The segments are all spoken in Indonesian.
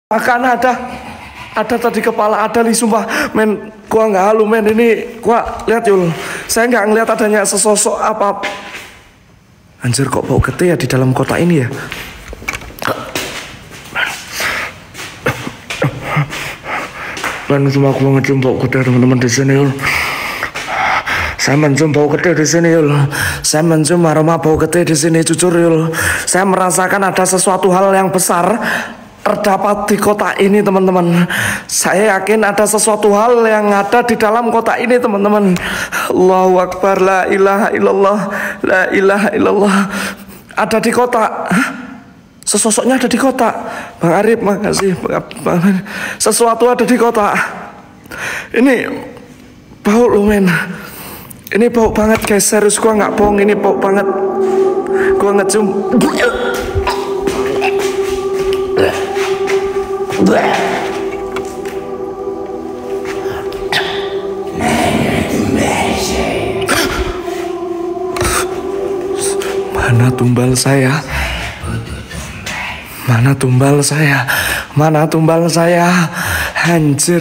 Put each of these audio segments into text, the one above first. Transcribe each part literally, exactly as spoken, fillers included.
Makan ada, ada tadi kepala ada li sumpah men, gua nggak halu men, ini gua lihat Yul, saya nggak ngeliat adanya sesosok apa. Anjir kok bau gede ya di dalam kota ini ya. Men cuma gua ngecium bau gede teman-teman di sini Yul. Saya mencium bau gede di sini Yul. Saya mencium aroma bau gede di sini jujur Yul. Saya merasakan ada sesuatu hal yang besar terdapat di kota ini teman-teman. Saya yakin ada sesuatu hal yang ada di dalam kota ini teman-teman. Allahu Akbar, la ilaha illallah, la ilaha illallah. Ada di kota. Hah? Sesosoknya ada di kota. Bang Arif makasih. Bang Arif. Sesuatu ada di kota. Ini bau loh men. Ini bau banget guys, serius gua nggak bohong, ini bau banget. Gua ngecium. Mana tumbal saya? Mana tumbal saya? Mana tumbal saya? Anjir.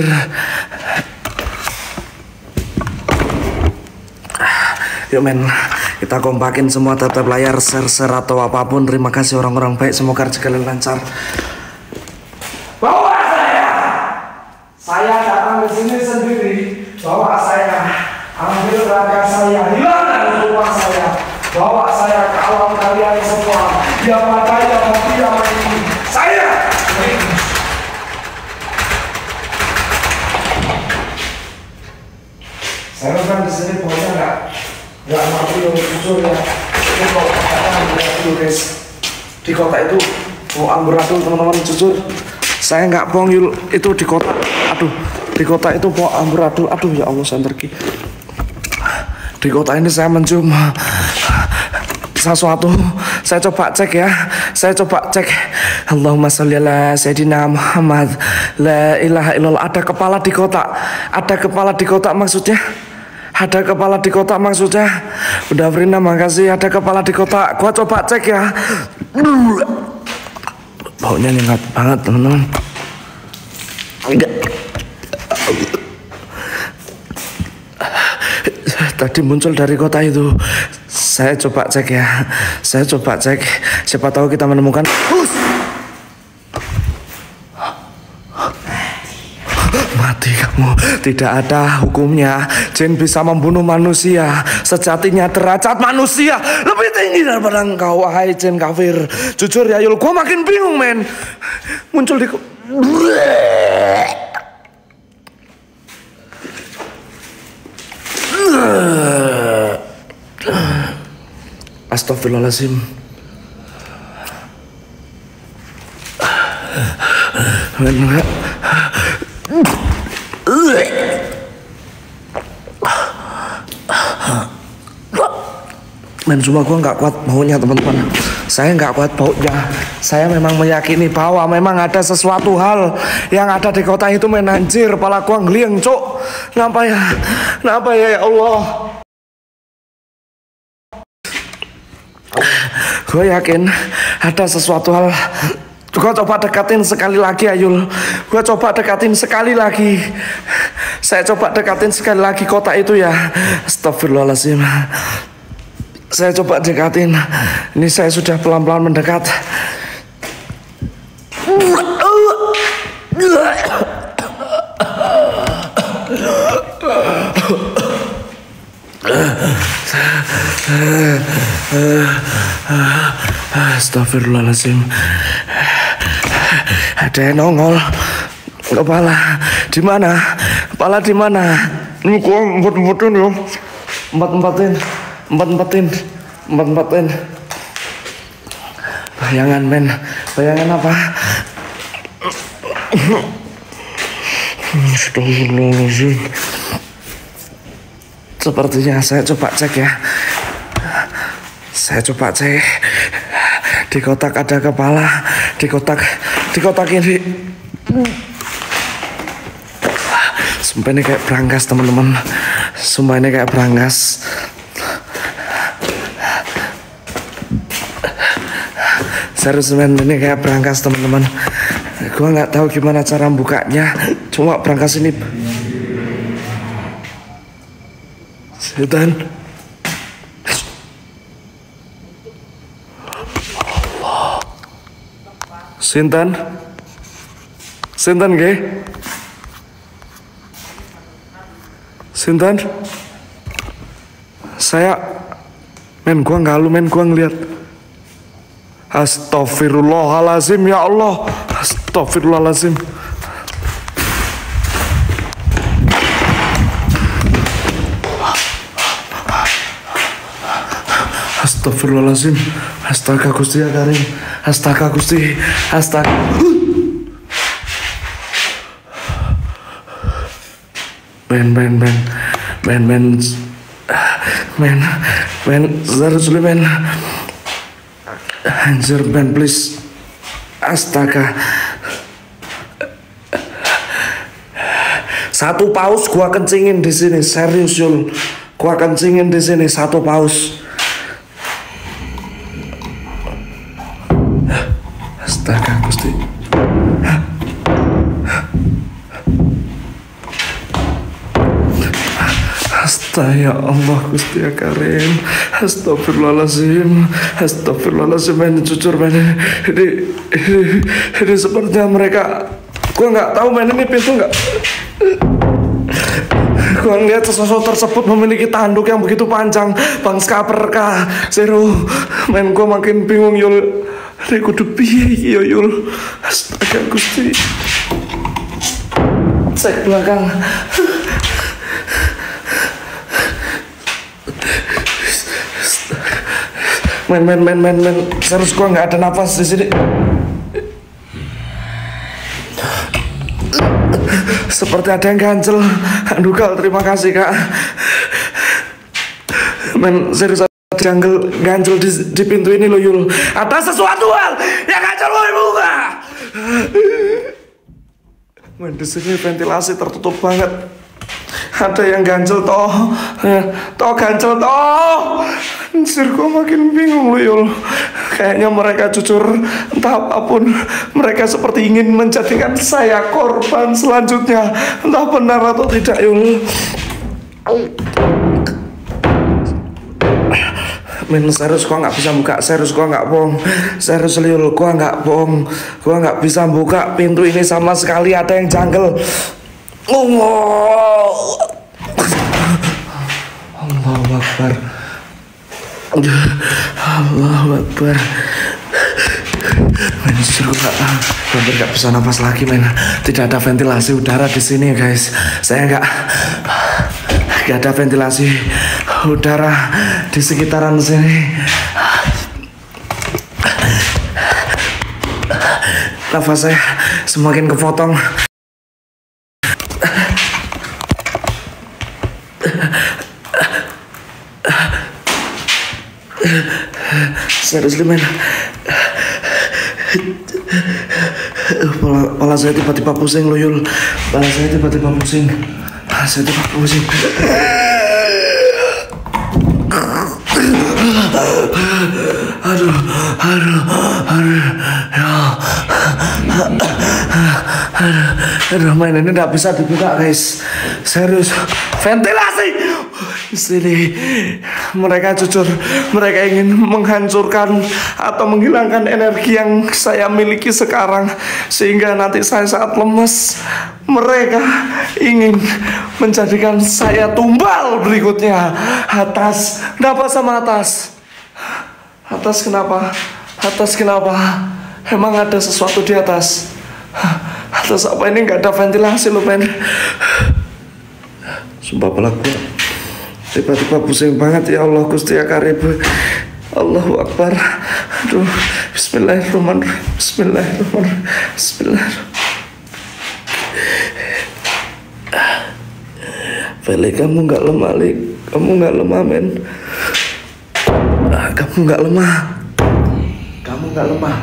Yuk men, kita kompakin semua tetap layar, share-share atau apapun. Terima kasih orang-orang baik, semoga rezeki lancar. Bawa saya, saya datang ke sini sendiri. Bawa saya, ambil raga saya, hilang dari rumah saya. Bawa saya ke alam kalian semua. Dia pada yang dia ini. Saya. Saya kan di sini pokoknya nggak nggak mati yang jujur ya. Ini kalau kata amburadul guys. Di kota itu mau amburadul teman-teman jujur. Saya nggak bohong Yul, itu di kota, aduh, di kota itu mau amburadul, aduh ya Allah saya pergi. Di kota ini saya mencium sesuatu. Saya coba cek ya, saya coba cek. Allahumma sholli ala Sayyidina Muhammad. La ilaha illallah. Ada kepala di kota, ada kepala di kota maksudnya. Ada kepala di kota maksudnya. Udah Frina makasih, ada kepala di kota. Gua coba cek ya. Baunya nyengat banget teman-teman. Tadi muncul dari kota itu. Saya coba cek ya. Saya coba cek. Siapa tahu kita menemukan. Mati kamu. Tidak ada hukumnya jin bisa membunuh manusia. Sejatinya derajat manusia lebih tinggi daripada engkau, wahai jin kafir. Jujur ya Yul, gua makin bingung men. Muncul di Astagfirullahaladzim. Men, cuma gue nggak kuat baunya teman-teman. Saya nggak kuat baunya. Saya memang meyakini bahwa memang ada sesuatu hal yang ada di kota itu men. Anjir, kepala gue ngeliang cok. Kenapa ya? Kenapa ya ya Allah? Gue yakin ada sesuatu hal. Gue coba dekatin sekali lagi Ayul. Gue coba dekatin sekali lagi. Saya coba dekatin sekali lagi kota itu ya. Astagfirullahaladzim. Saya coba dekatin. Ini saya sudah pelan-pelan mendekat. Astagfirullahaladzim. Ada yang nongol. Kepala di mana? Kepala di mana? Ini gua empet-empetin loh. Empat-empatin. Empat-empatin. Empat-empatin. Bayangan men. Bayangan apa? Astagfirullahaladzim. Sepertinya saya coba cek ya. Saya coba cek. Di kotak ada kepala. Di kotak. Di kotak ini. Sumpah ini kayak berangkas teman-teman. Sumpah ini kayak berangkas. Serius men, ini kayak berangkas teman-teman. Gua nggak tahu gimana cara bukanya. Cuma berangkat sini. Setan. Allah. Sinten? Sinten nggih? Sinten? Saya men gua nggak lu men gua ngeliat. Astagfirullahalazim ya Allah. Astagfirullahalazim. Astagfirullahalazim. Astaga Gusti ya Karim. Astaga Gusti. Astaga. Men men men men men men men seriously men. Anjir men please. Astaga. Satu paus gua kencingin di sini, serius Yul. Gua kencingin di sini satu paus. Astaga Gusti. Astaga ya Allah Gusti ya Karim. Astagfirullahaladzim. Astagfirullahaladzim men, jujur men. Ini, ini, ini sepertinya mereka. Gua nggak tahu men, ini pintu nggak. Gua ngeliat sosok tersebut memiliki tanduk yang begitu panjang. Bang Skaperka Zero. Men gua makin bingung Yul. Ini kudu piye iki Yul. Astaga Gusti. Cek belakang. Men men men men men, serius gua nggak ada nafas di sini. Seperti ada yang ganjel. Aduh Kal, terima kasih Kak. Men serius ada ganjel ganjel di, di pintu ini loh Yul. Ada sesuatu hal yang ganjel loh ibu Kak. Men di sini ventilasi tertutup banget. Ada yang ganjel toh, toh ganjel toh. Anjir gue makin bingung loh Yul. Kayaknya mereka jujur entah apapun. Mereka seperti ingin menjadikan saya korban selanjutnya. Entah benar atau tidak Yul. Men serius gue nggak bisa buka. Serius gue nggak bohong. Serius Yul gue nggak bohong. Gue nggak bisa buka pintu ini sama sekali. Ada yang janggal. Allah Allahu Akbar. Allahu Akbar. Men suruh hampir gak bisa nafas lagi men. Tidak ada ventilasi udara di sini guys. Saya nggak nggak ada ventilasi udara di sekitaran sini. Nafas saya semakin kepotong. Seriously men, Pala, pala saya tiba-tiba pusing loh Yul. Pala saya tiba-tiba pusing. Pala saya tiba-tiba pusing. Aduh, aduh, aduh, ya, aduh, aduh, main ini nggak bisa dibuka guys. Serius, ventilasi. Di sini mereka jujur, mereka ingin menghancurkan atau menghilangkan energi yang saya miliki sekarang, sehingga nanti saya saat lemes, mereka ingin menjadikan saya tumbal berikutnya. Atas, kenapa sama atas? Atas kenapa? Atas kenapa? Emang ada sesuatu di atas? Atas apa ini nggak ada ventilasi loh men? Sumpah pelaku. Tiba-tiba pusing banget ya Allah Gusti ya Karim. Allahu Akbar. Aduh. Bismillahirrahmanirrahim. Bismillahirrahmanirrahim. Bismillahirrahmanirrahim. Feli, kamu nggak lemah, Lik. Kamu nggak lemah, men. Ah, kamu nggak lemah. Kamu nggak lemah.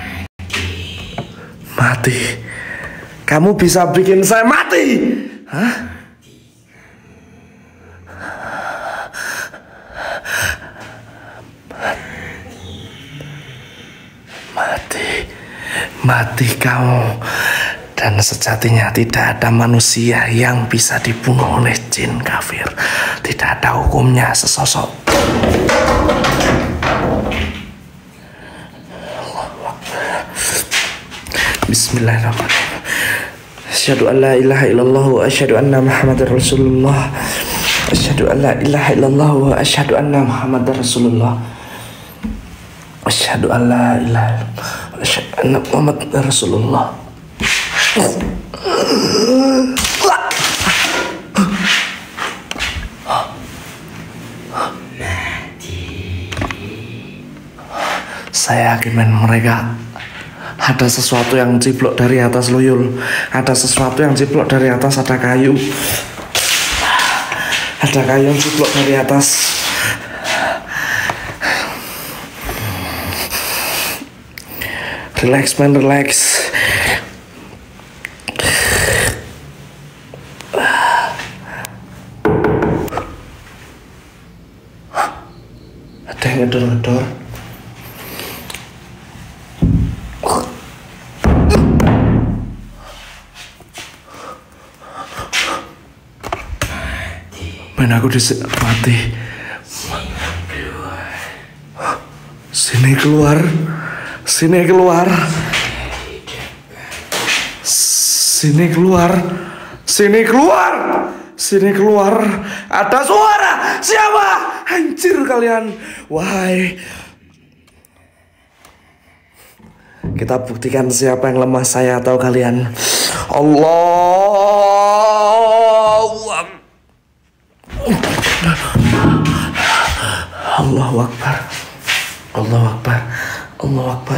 Mati. Kamu bisa bikin saya mati. Hah? Mati, mati kau. Dan sejatinya tidak ada manusia yang bisa dibunuh oleh jin kafir. Tidak ada hukumnya sesosok. Bismillahirrahmanirrahim. Asyhadu an la ilaha illallah wa asyhadu anna Muhammadar Rasulullah. Asyhadu an la ilaha illallah wa asyhadu anna Muhammadar Rasulullah. Asyhadu an la ilaha illallah wa asyhadu anna Muhammadar Rasulullah. Saya yakin men, mereka ada sesuatu yang ciplok dari atas loyol. Ada sesuatu yang ciplok dari atas. Ada kayu. Ada kayu yang ciplok dari atas. Relax man, relax. Ada yang ngedor-ngedor. Men, aku disini mati. Sini keluar. Sini keluar. Sini keluar. Sini keluar. Sini keluar. Ada suara. Siapa? Hancur kalian. Wahai. Kita buktikan siapa yang lemah, saya atau kalian. Allahu Akbar. Allahu Akbar. Allahu Akbar. Allahu Akbar.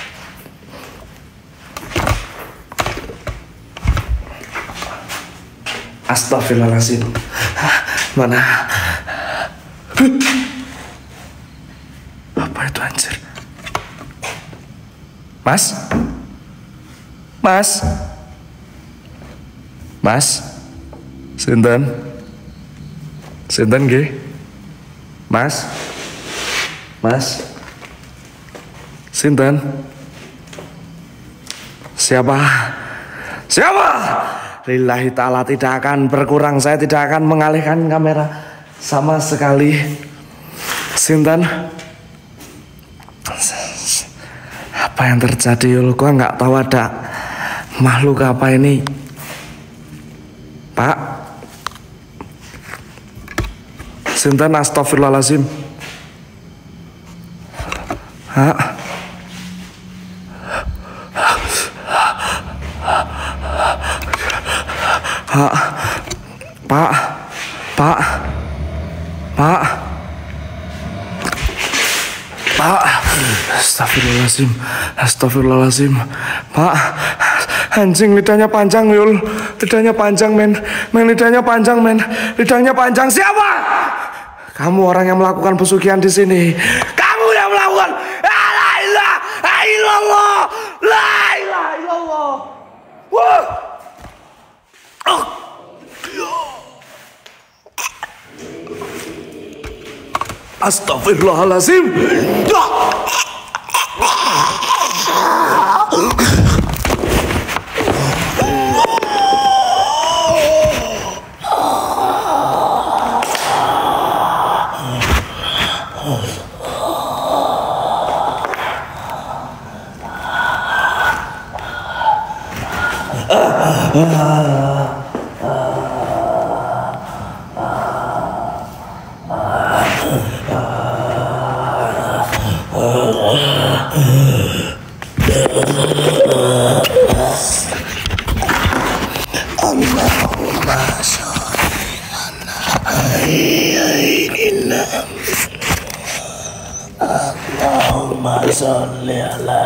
Astagfirullahaladzim. Mana? Apa itu anjir? Mas? Mas? Mas? Sinten? Sinten nggih? Mas? Mas? Sinten? Siapa? Siapa? Lillahi ta'ala, tidak akan berkurang. Saya tidak akan mengalihkan kamera sama sekali. Sinten? Apa yang terjadi? Yul, gua nggak tahu ada makhluk apa ini. Pak? Sinten? Astagfirullahaladzim. Hah? Pak, Pak, Pak, Pak, Pak, astagfirullahaladzim, astagfirullahaladzim, Pak, anjing lidahnya panjang Yul, lidahnya panjang men, men lidahnya panjang men, lidahnya panjang. Siapa? Kamu orang yang melakukan pesugihan di sini. Kamu yang melakukan. La ilaha illallah, la ilaha illallah. Wah. Oh. Astagfirullahaladzim. Allahumma sholli ala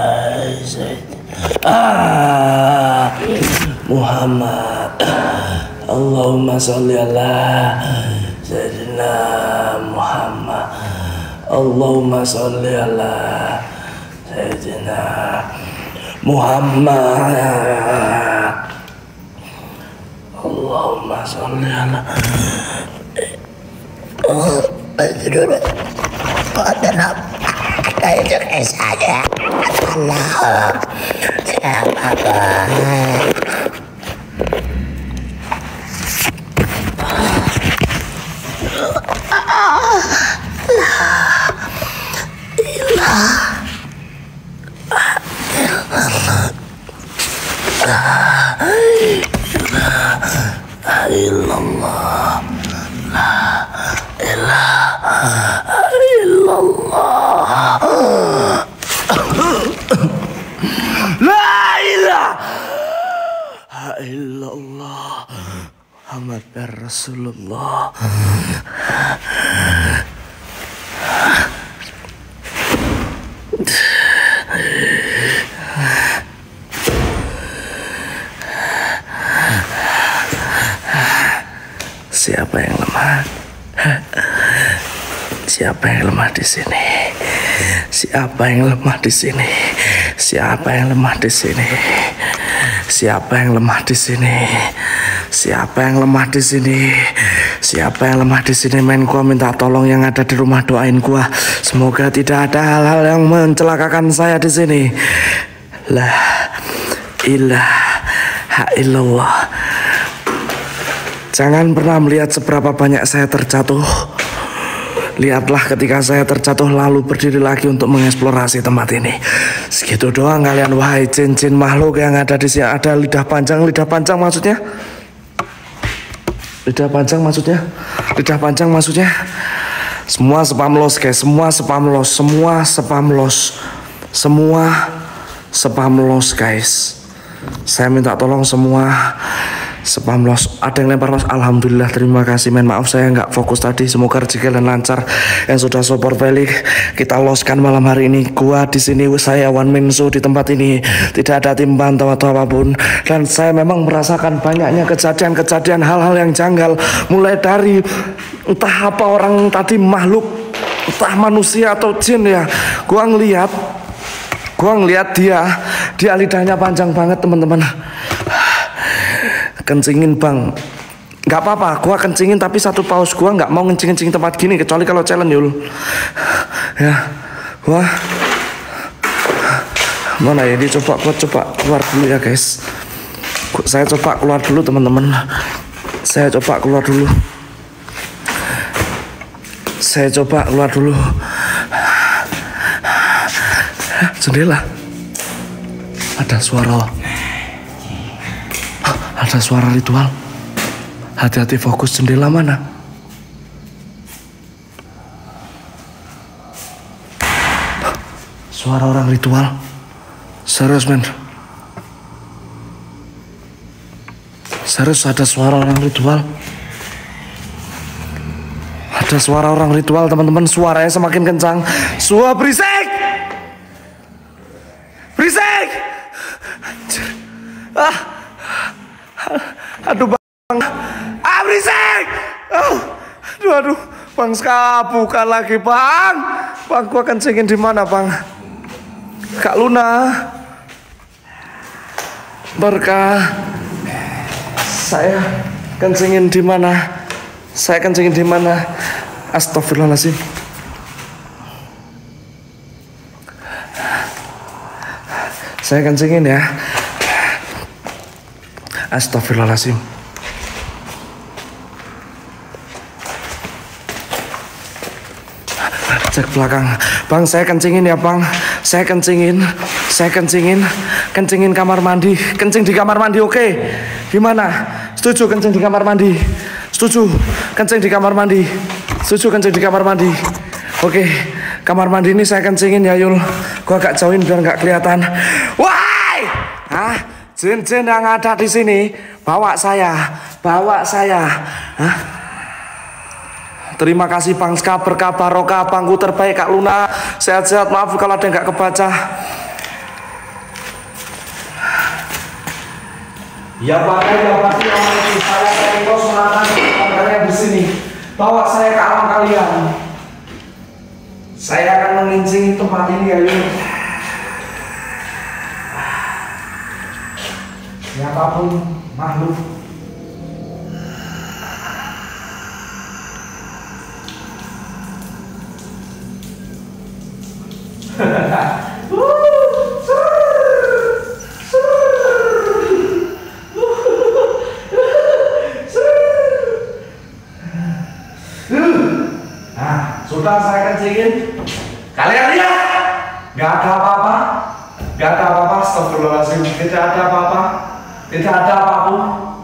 ah, Muhammad. Allahumma sholli ala Sayyidina Muhammad. Allahumma sholli ala Sayyidina Muhammad. Allahumma sholli ala Allah. illallah, la ilaha illallah, la ilaha illallah, Muhammad Rasulullah. Siapa yang lemah? Siapa yang lemah di sini? Siapa yang lemah di sini? Siapa yang lemah di sini? Siapa yang lemah di sini? Siapa yang lemah di sini? Siapa yang lemah di sini? Men, gua minta tolong yang ada di rumah, doain gua. Semoga tidak ada hal-hal yang mencelakakan saya di sini. La ilaha illallah. Jangan pernah melihat seberapa banyak saya terjatuh. Lihatlah ketika saya terjatuh lalu berdiri lagi untuk mengeksplorasi tempat ini. Segitu doang kalian, wahai jin-jin makhluk yang ada di sini. Ada lidah panjang, lidah panjang maksudnya? Lidah panjang maksudnya? Lidah panjang maksudnya? Semua spam loss guys, semua spam loss, semua spam loss, semua spam loss guys. Saya minta tolong semua spam loss. Ada yang lempar loss, alhamdulillah, terima kasih men. Maaf saya nggak fokus tadi, semoga rezeki kalian lancar. Yang sudah support balik, kita loskan malam hari ini. Gua di sini, saya one man show di tempat ini, tidak ada tim pantau atau apapun. Dan saya memang merasakan banyaknya kejadian-kejadian, hal-hal yang janggal. Mulai dari entah apa orang tadi, makhluk, entah manusia atau jin ya. Gua ngelihat, gua ngelihat dia, dia lidahnya panjang banget teman-teman. Kencingin bang, nggak apa-apa, gua kencingin tapi satu paus, gua nggak mau ngencing-ngencing tempat gini kecuali kalau challenge yul. Ya, wah, mana ya? Ini coba, gua coba keluar dulu ya guys. Saya coba keluar dulu teman-teman. Saya coba keluar dulu. Saya coba keluar dulu. Jendela. Ada suara. Ada suara ritual. Hati-hati, fokus. Jendela mana? Suara orang ritual. Serius men. Serius ada suara orang ritual. Ada suara orang ritual teman-teman. Suaranya semakin kencang. Suara berisik. Berisik. Ah. Aduh bang, ah berisik. Oh, aduh aduh, bang Ska bukan lagi bang. Bang, gua kencingin di mana bang? Kak Luna, Berkah, saya kencingin di mana? Saya kencingin di mana? Astagfirullahaladzim. Saya kencingin ya. Astagfirullahaladzim. Cek belakang. Bang, saya kencingin ya bang. Saya kencingin. Saya kencingin. Kencingin kamar mandi. Kencing di kamar mandi, oke? Gimana? Setuju kencing di kamar mandi? Setuju kencing di kamar mandi? Setuju kencing di kamar mandi? Oke, kamar mandi ini saya kencingin ya Yul. Gua agak jauhin biar nggak kelihatan. Wah! Hah? Jin-jin yang ada di sini, bawa saya, bawa saya. Hah? Terima kasih Bang Ska, berkah barokah, bangku terbaik Kak Luna. Sehat-sehat, maaf kalau ada yang nggak kebaca. Ya Pak, ya Pak, saya Tengkos menahan kalian di sini. Bawa saya ke alam kalian. Saya akan mengincing tempat ini ya Yul. Siapapun makhluk. Suka saya kencingin. Kalian lihat? Gak ada apa-apa. Gak ada apa-apa. Astagfirullahaladzim. Tidak ada apa-apa. Tidak ada apapun.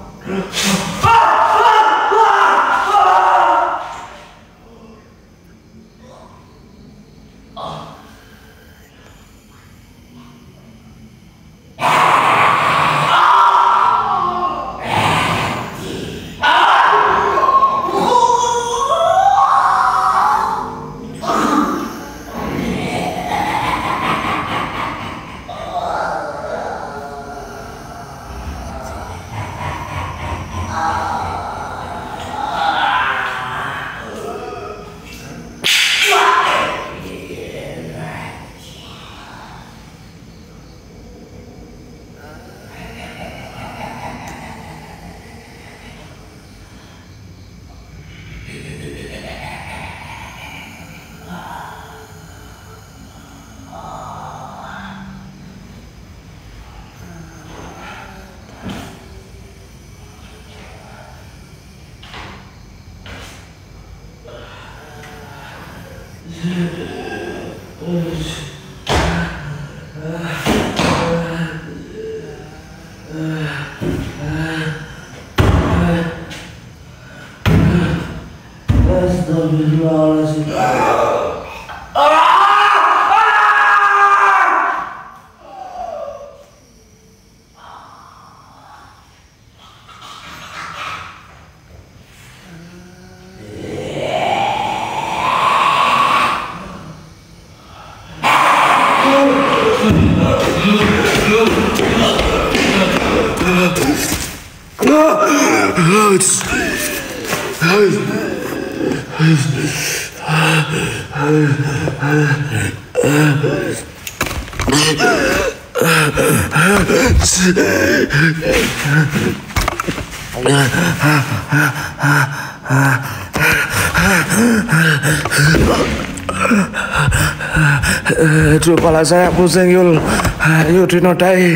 Aduh, kepala saya pusing, Yul. Ayo dinodai.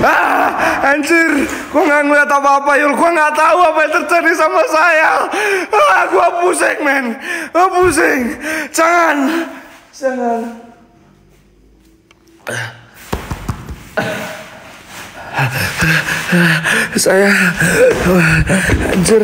Ah, anjir, gua nggak ngeliat apa-apa, Yul. Gua nggak tahu apa yang terjadi sama saya. Ah, gua pusing, men. Gua pusing. Jangan, jangan. Saya, anjir.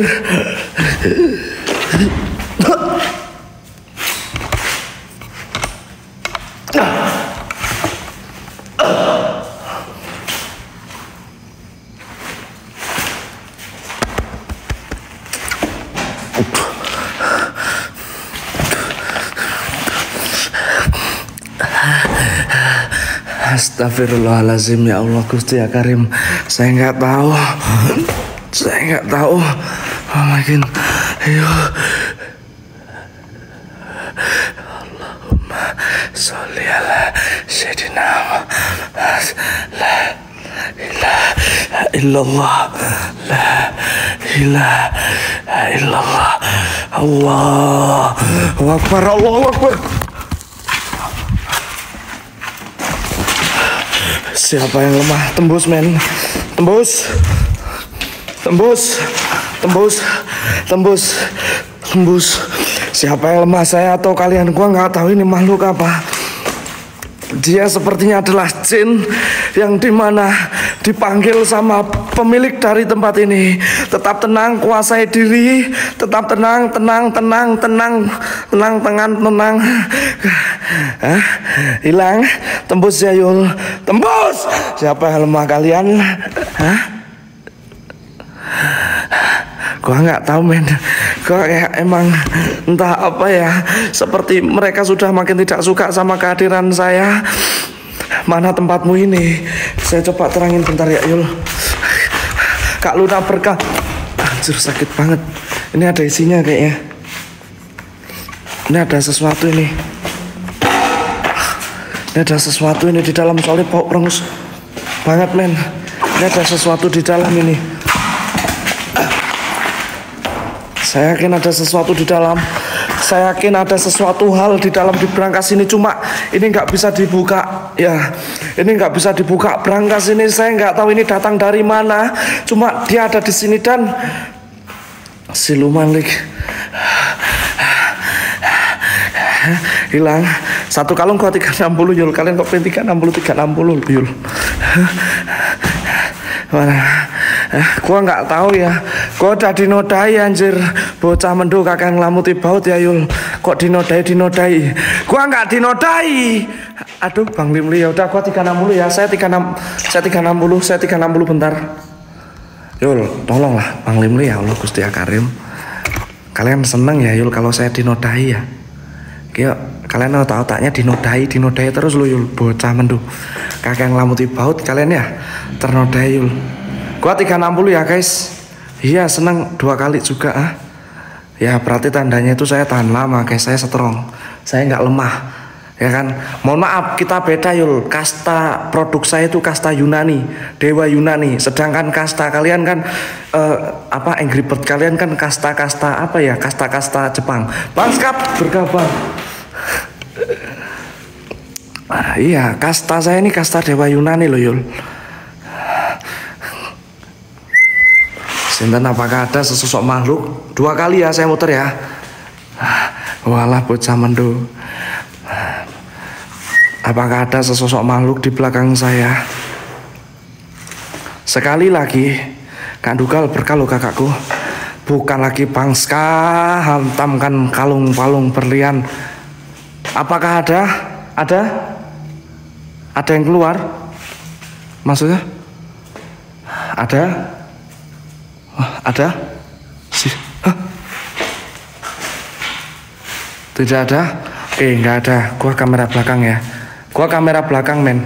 Astagfirullahaladzim, ya Allah, Gusti ya Karim. Saya nggak tahu. Saya nggak tahu. Oh makin. Ayo. Allahumma sholli ala Sayyidina Muhammad. La ilaha illallah. La ilaha illallah. Allahu Akbar. Allahu Akbar. Siapa yang lemah? Tembus, men. Tembus. Tembus. Tembus. Tembus. Tembus. Siapa yang lemah, saya atau kalian? Gua nggak tahu ini makhluk apa. Dia sepertinya adalah jin yang dimana dipanggil sama pemilik dari tempat ini. Tetap tenang, kuasai diri. Tetap tenang, tenang, tenang, tenang, tenang, tenang, tenang. Hah? Hilang. Tembus ya, Yul. Tembus. Siapa yang lemah kalian? Hah? Gua nggak tahu, men. Gua kayak emang entah apa ya. Seperti mereka sudah makin tidak suka sama kehadiran saya. Mana tempatmu ini? Saya coba terangin bentar ya, Yul. Kak Luna Berkah. Anjir, sakit banget. Ini ada isinya kayaknya. Ini ada sesuatu ini. Ini ada sesuatu ini di dalam, soalnya bau perengus banget, men. Ini ada sesuatu di dalam ini. Saya yakin ada sesuatu di dalam. Saya yakin ada sesuatu hal di dalam di brankas ini. Cuma ini nggak bisa dibuka. Ya, ini nggak bisa dibuka. Brankas ini saya nggak tahu ini datang dari mana. Cuma dia ada di sini dan siluman lik. Hilang. Satu kalung kok tiga enam puluh Yul. Kalian kok pengen tiga enam puluh tiga enam puluh Yul. Mana? Eh, gua nggak tahu ya. Gua udah dinodai anjir. Bocah menduk kakek ngelamuti baut ya Yul. Kok dinodai dinodai? Gua nggak dinodai. Aduh Bang Limli, ya udah gua tiga enam puluh ya. Saya tiga enam saya tiga enam puluh, saya tiga enam puluh bentar. Yul, tolonglah Bang Limli ya Allah Gusti Karim. Kalian seneng ya Yul kalau saya dinodai ya. Kayak kalian otak-otaknya dinodai, dinodai terus lo Yul. Bocah menduk kakek ngelamuti baut kalian ya. Ternodai Yul. Gua tiga enam puluh ya guys. Iya seneng dua kali juga ah. Ya berarti tandanya itu saya tahan lama guys. Saya strong. Saya nggak lemah. Ya kan. Mohon maaf kita beda Yul. Kasta produk saya itu kasta Yunani, dewa Yunani. Sedangkan kasta kalian kan uh, apa Angry Bird kalian kan kasta-kasta apa ya? Kasta-kasta Jepang. Bangskap berkabar. Ah, iya kasta saya ini kasta dewa Yunani loh Yul. Sinten apakah ada sesosok makhluk? Dua kali ya saya muter ya. Walah bocah menduk. Apakah ada sesosok makhluk di belakang saya? Sekali lagi, Kak Dugal berkalo kakakku. Bukan lagi Bangska hantamkan kalung-palung berlian. Apakah ada? Ada? Ada yang keluar? Maksudnya? Ada? Ada? Sih? Hah? Tidak ada? Oke, nggak ada. Gua kamera belakang ya. Gua kamera belakang men.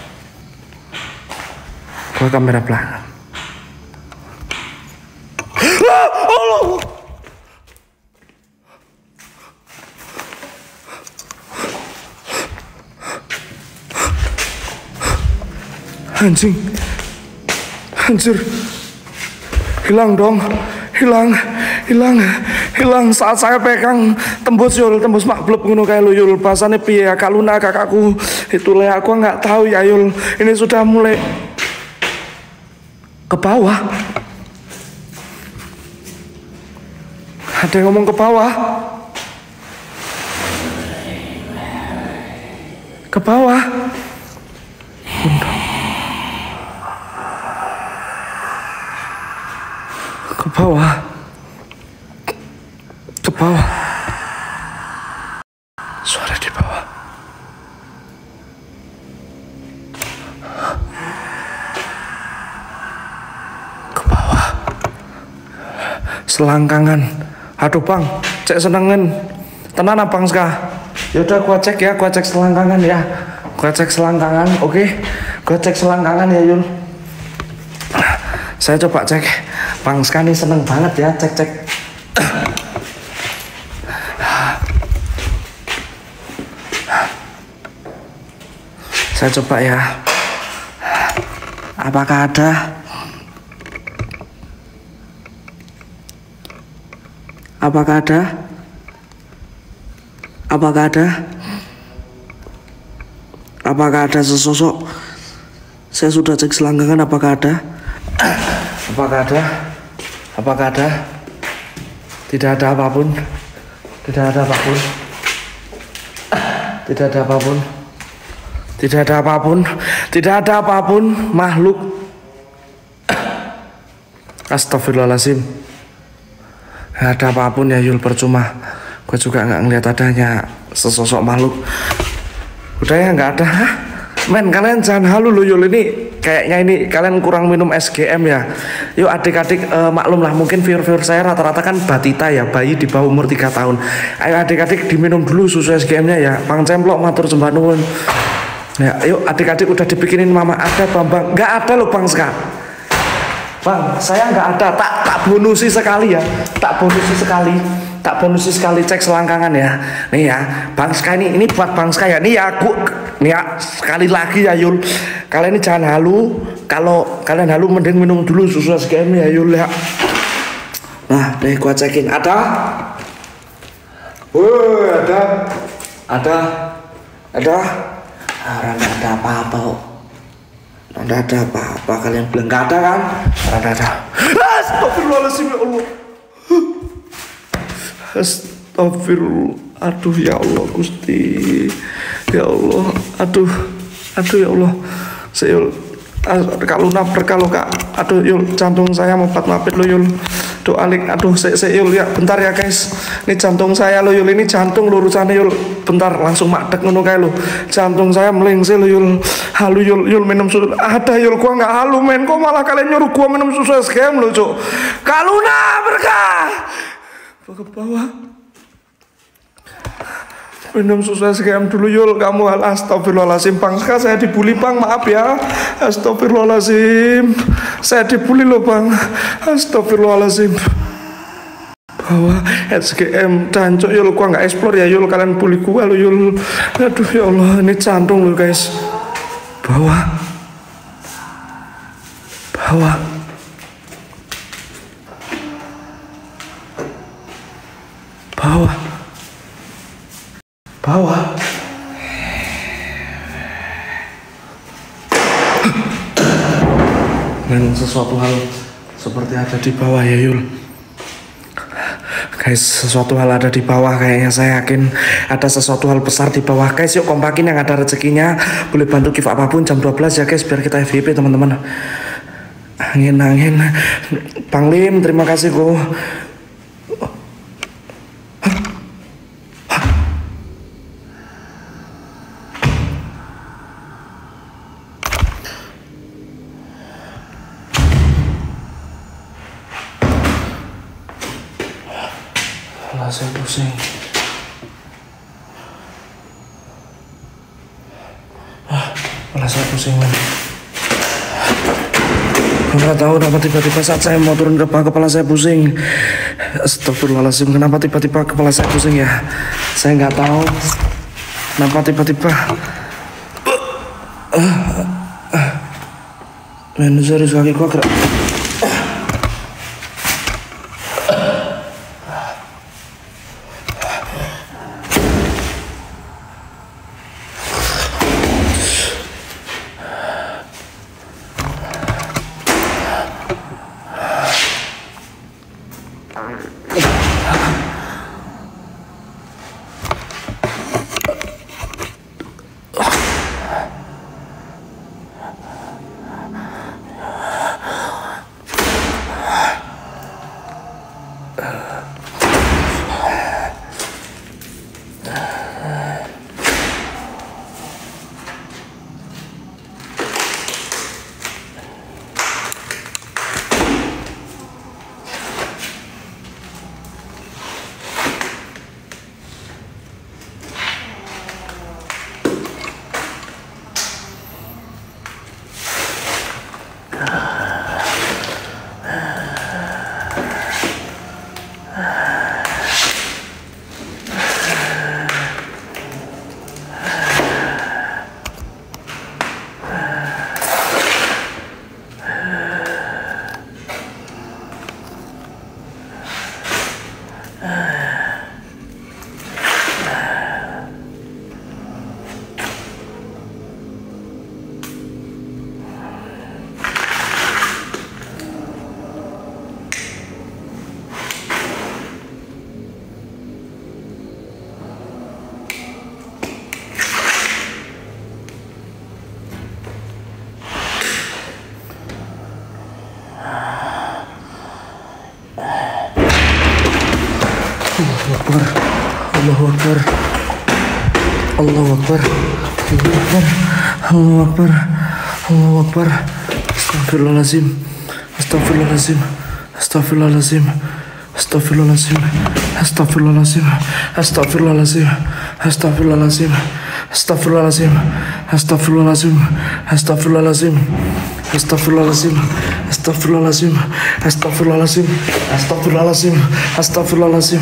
Gua kamera belakang. Ah, Allah. Anjing. Anjir. Hilang dong, hilang, hilang, hilang saat saya pegang tembus Yul, tembus makblub ngono kayak lu Yul. Bahasane piye ya Kak Luna kakakku. Itu le aku nggak tahu ya Yul. Ini sudah mulai ke bawah. Ada yang ngomong ke bawah. Ke bawah. Ke bawah. Ke bawah. Suara di bawah. Ke bawah. Selangkangan. Aduh Bang, cek senengen. Tenan Bang Ska. Yaudah gua cek ya, gua cek selangkangan ya. Gua cek selangkangan, oke? Okay? Gua cek selangkangan ya Yul. Saya coba cek. Bang Ska nih seneng banget ya cek-cek. Saya coba ya. Apakah ada? Apakah ada? Apakah ada? Apakah ada sesosok? Saya sudah cek selangkangan, apakah ada? Apakah ada? Apakah ada? Tidak ada apapun. Tidak ada apapun. Tidak ada apapun. Tidak ada apapun. Tidak ada apapun makhluk. Astagfirullahaladzim. Tidak ada apapun ya Yul, percuma. Gue juga nggak ngeliat adanya sesosok makhluk. Udah ya nggak ada. Hah? Men kalian jangan halu loh Yul, ini kayaknya ini kalian kurang minum S G M ya. Yuk adik-adik uh, maklum lah, mungkin viewer-viewer saya rata-rata kan batita ya, bayi di bawah umur tiga tahun. Ayo adik-adik diminum dulu susu S G M nya ya. Bang Cemplok matur sembah nuwun. Ya, yuk adik-adik udah dibikinin mama. Ada Bambang? Nggak ada loh Bang Ska. Bang, saya nggak ada. Tak tak bonusi sekali ya. Tak bonusi sekali. Tak bonusi sekali, cek selangkangan ya. Nih ya, Bang Ska ini ini buat Bang Ska ya. Nih ya, aku nih ya sekali lagi ya Yul. Kalian ini jangan halu. Kalau kalian halu mending minum dulu susu S G M ya Yul ya. Nah, nih gua cekin. Ada? Woi, ada. Ada. Ada. Ah, nggak ada apa-apa kok. Nggak ada apa-apa, kalian bilang nggak ada kan? Nggak ada. Astagfirullahaladzim ya Allah. Astagfirullah. Aduh ya Allah Gusti. Ya Allah. Aduh. Aduh ya Allah. Saya kalau nabrak kalau kak, aduh Yul, jantung saya mau mapit lo Yul. Duh alik, aduh saya se, Yul ya, bentar ya guys. Ini jantung saya lo Yul, ini jantung lurusannya Yul. Bentar langsung madek ngono kae lo. Jantung saya melengse lo Yul. Halu Yul, Yul minum susu. Ada Yul, gua nggak halu men, kok malah kalian nyuruh gua minum susu es krim lo cok. Kaluna berkah. Ke bawah. Minum susu es krim dulu Yul, kamu hal astagfirullahaladzim bang, sekarang saya dibully bang, maaf ya, astagfirullahaladzim, saya dibully loh bang, astagfirullahaladzim. Bawa es krim dan cok Yul, gua nggak explore ya Yul, kalian bully gua lo Yul, aduh ya Allah, ini jantung lo guys, bawa, bawa, bawa. Bawah. Memang sesuatu hal seperti ada di bawah ya Yul. Guys, sesuatu hal ada di bawah kayaknya, saya yakin ada sesuatu hal besar di bawah. Guys, yuk kompakin yang ada rezekinya. Boleh bantu give apapun jam dua belas ya guys, biar kita F Y P teman-teman. Angin angin. Bang Lim, terima kasih kok. Malah saya pusing. Ah, malah saya pusing man. Nggak tahu kenapa tiba-tiba saat saya mau turun ke bawah kepala saya pusing. Astagfirullahaladzim, kenapa tiba-tiba kepala saya pusing ya? Saya nggak tahu kenapa tiba-tiba. Men, serius kaki gua gerak. Allahu Akbar, Allahu Akbar, Allahu Akbar, Allahu Akbar, Allahu Akbar, Astagfirullahaladzim, Astagfirullahaladzim, Astagfirullahaladzim, Astagfirullahaladzim, Astagfirullahaladzim, Astagfirullahaladzim, Astagfirullahaladzim, Astagfirullahaladzim, Astagfirullahaladzim, Astagfirullahaladzim, Astagfirullahaladzim, Astagfirullahaladzim, Astagfirullahaladzim, Astagfirullahaladzim, Astagfirullahaladzim.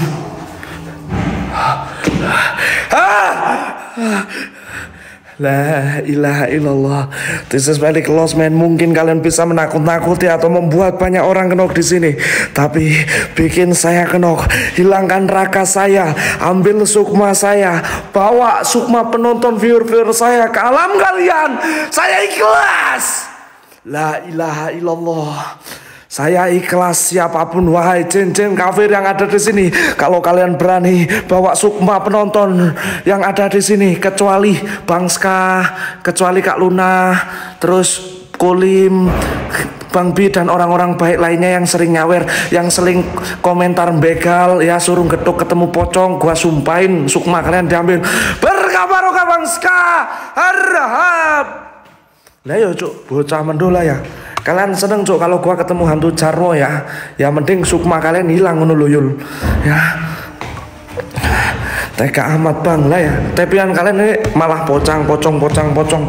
La ilaha illallah. This is very close man. Mungkin kalian bisa menakut-nakuti atau membuat banyak orang kenok di sini, tapi bikin saya kenok. Hilangkan raka saya, ambil sukma saya, bawa sukma penonton viewer-viewer saya ke alam kalian. Saya ikhlas. La ilaha illallah. Saya ikhlas siapapun wahai jin-jin kafir yang ada di sini. Kalau kalian berani bawa sukma penonton yang ada di sini, kecuali Bang Ska, kecuali Kak Luna, terus Kulim, Bang Bi dan orang-orang baik lainnya yang sering nyawer, yang sering komentar begal, ya suruh geduk ketemu pocong, gua sumpahin sukma kalian diambil. Berkah barokah Bang Ska, harahap. Lah yo cuk, bocah mendola ya. Kalian seneng cuk kalau gua ketemu hantu Jarwo ya. Ya mending sukma kalian hilang ngono lho Yul. Ya. Teka amat Bang lah ya. Tepian kalian ini malah pocang pocong pocang pocong.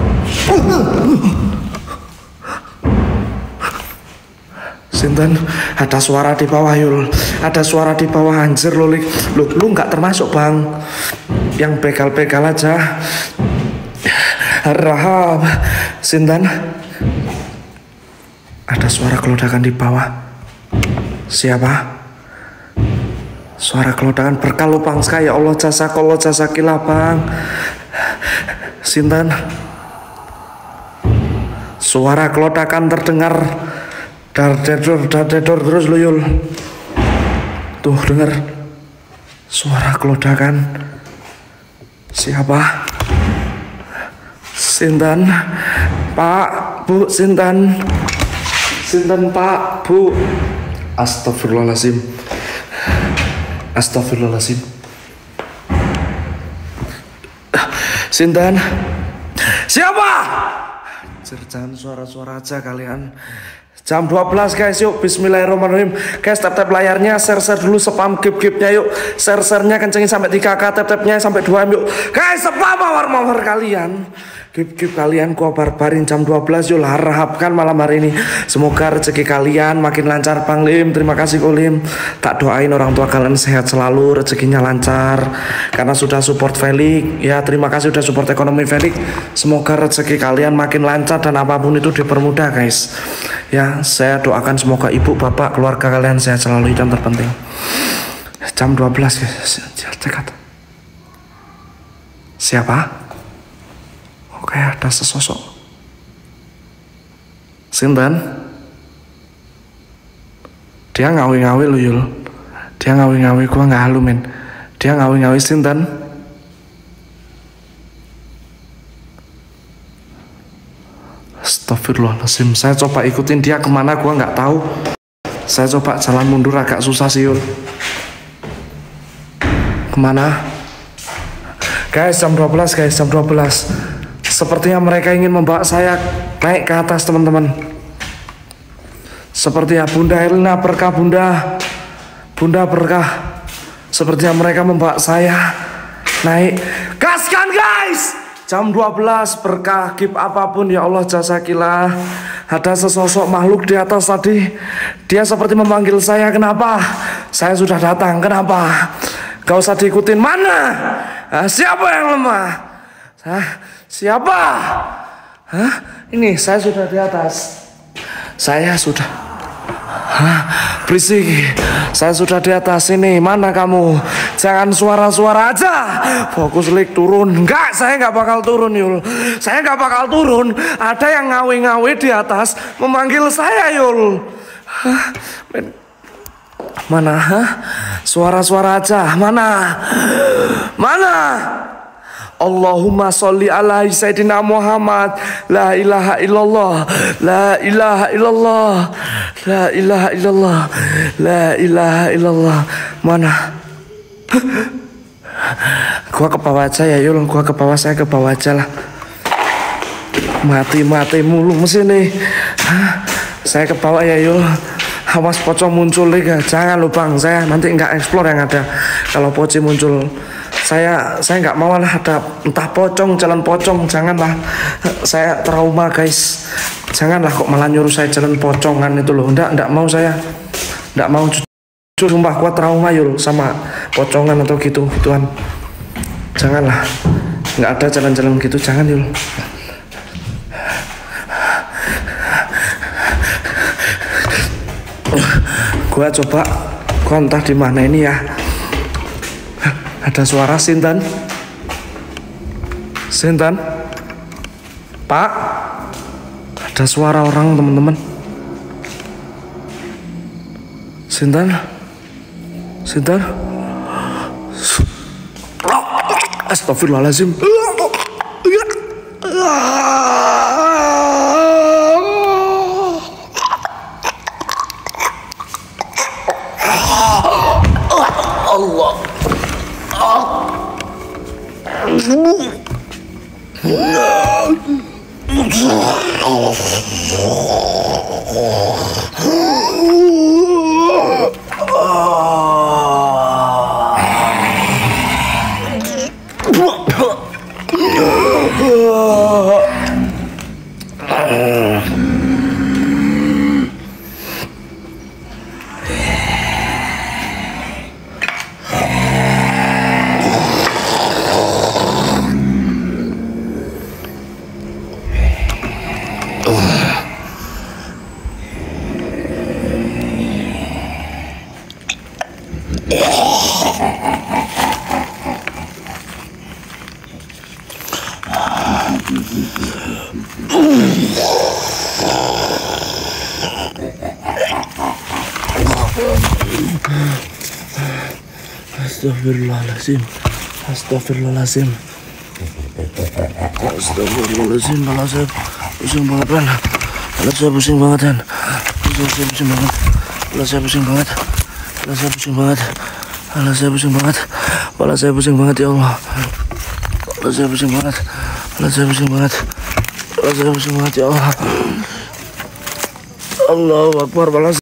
Sinten, ada suara di bawah Yul. Ada suara di bawah anjir lo. Lu lu nggak termasuk Bang. Yang begal-begal aja. Rahab. Sinten. Ada suara kelodakan di bawah. Siapa? Suara kelodakan berkah lu Bang Ska, ya Allah jazakallah jazakillah Bang. Sinten? Suara kelodakan terdengar. Dar dedor dar dedor terus lu Yul. Tuh dengar. Suara kelodakan. Siapa? Sinten? Pak, Bu, sinten? Sinten Pak, Bu? Astagfirullahaladzim. Astagfirullahaladzim. Sinten? Siapa? Jangan suara-suara aja kalian. Jam dua belas guys, yuk bismillahirrahmanirrahim. Guys, tap-tap layarnya, share-share dulu, spam gip-gipnya yuk. Share-sharenya kencengin sampai tiga K, tap-tapnya sampai dua M yuk. Guys, spam mawar-mawar kalian. Gip-gip kalian gua barbarin jam dua belas yuk. Harapkan malam hari ini semoga rezeki kalian makin lancar Bang Lim. Terima kasih Kulim. Tak doain orang tua kalian sehat selalu, rezekinya lancar karena sudah support Felix. Ya terima kasih sudah support ekonomi Felix. Semoga rezeki kalian makin lancar dan apapun itu dipermudah guys. Ya saya doakan semoga ibu bapak keluarga kalian sehat selalu, dan terpenting jam dua belas guys. Cekat. Siapa? Oke, ada sesosok. Sinten? Dia ngawi-ngawi lu Yul. Dia ngawi-ngawi, gua nggak halu men. Dia ngawi-ngawi. Sinten? Astagfirullahaladzim. Saya coba ikutin dia kemana gua nggak tahu. Saya coba jalan mundur agak susah sih Yul. Kemana? Guys, jam dua belas guys, jam dua belas. Sepertinya mereka ingin membawa saya naik ke atas teman-teman. Sepertinya Bunda Elina berkah Bunda. Bunda berkah. Sepertinya mereka membawa saya naik. Gaskan guys. Jam dua belas berkah gip apapun ya Allah jazakillah. Ada sesosok makhluk di atas tadi. Dia seperti memanggil saya. Kenapa? Saya sudah datang. Kenapa? Gak usah diikutin. Mana? Nah, siapa yang lemah? Hah? Siapa? Hah? Ini saya sudah di atas. Saya sudah. Hah? Berisik. Saya sudah di atas ini. Mana kamu? Jangan suara-suara aja. Fokus lik turun. Enggak, saya nggak bakal turun Yul. Saya nggak bakal turun. Ada yang ngawi-ngawi di atas memanggil saya Yul. Hah? Mana? Hah? Suara-suara aja. Mana? Mana? Allahumma sholli ala Sayyidina Muhammad. La ilaha illallah. La ilaha illallah. La ilaha illallah. La ilaha illallah. Mana? Gua ke bawah aja ya Yul. Gua ke bawah, saya ke bawah aja lah. Mati-mati mulu mesin nih. Hah? Saya ke bawah ya Yul. Awas pocong muncul lagi. Jangan lu Bang, saya nanti nggak explore yang ada. Kalau poci muncul, saya saya nggak mau lah ada entah pocong jalan pocong, janganlah. Saya trauma guys. Janganlah kok malah nyuruh saya jalan pocongan itu loh. Nggak nggak mau saya. Nggak mau jujur sumpah gua trauma Yul sama pocongan atau gitu gituan. Janganlah. Nggak ada jalan-jalan gitu, jangan Yul. Gua coba, gua entah di mana ini ya. Ada suara Sinten. Sinten. Pak. Ada suara orang teman-teman. Sinten? Sinten? Astagfirullahaladzim. Allah. Astagfirullahaladzim. Astagfirullahaladzim. Astagfirullahaladzim. Malah saya pusing banget kan. Malah saya pusing banget kan. Malah saya pusing banget. Malah saya pusing banget. Malah saya pusing banget. Malah saya pusing banget. Malah saya pusing banget ya Allah. Malah saya pusing banget. Malah saya pusing banget. Malah saya pusing banget ya Allah. Allahu Akbar. Malah